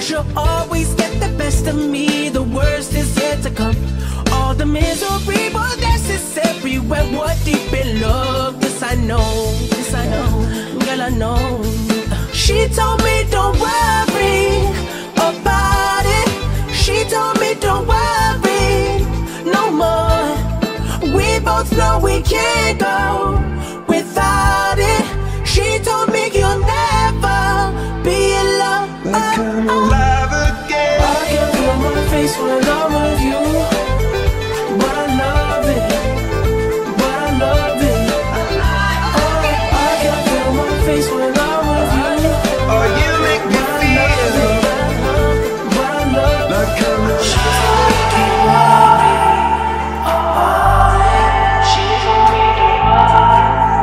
She'll always get the best of me, the worst is yet to come. All the misery was necessary when we're deep in love. This I know, girl I know. She told me don't worry about it. She told me don't worry no more. We both know we can't go without it. She told me you'll never be in love. I come alive again. I can feel my face when I'm with you. But I love it, but I love it. I can feel my face when I'm with you. Oh, you make me feel But I love it. like I'm alive. She told me don't worry about it. She told me don't worry.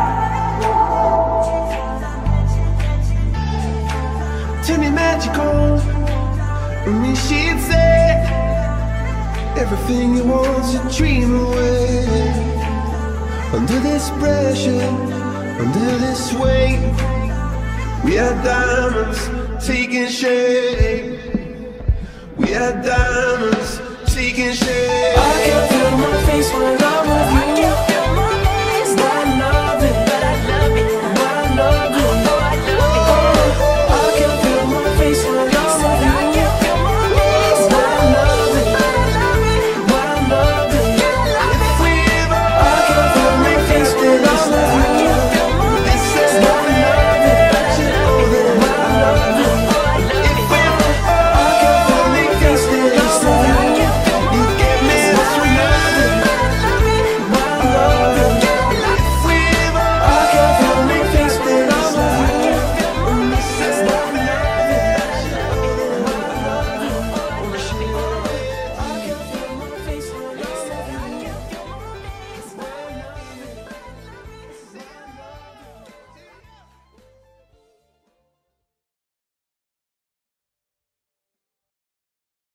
Tell me magical. She'd say everything you want to dream away. Under this pressure, under this weight, we are diamonds taking shape. We are diamonds taking shape. I can feel my face when I'm with you.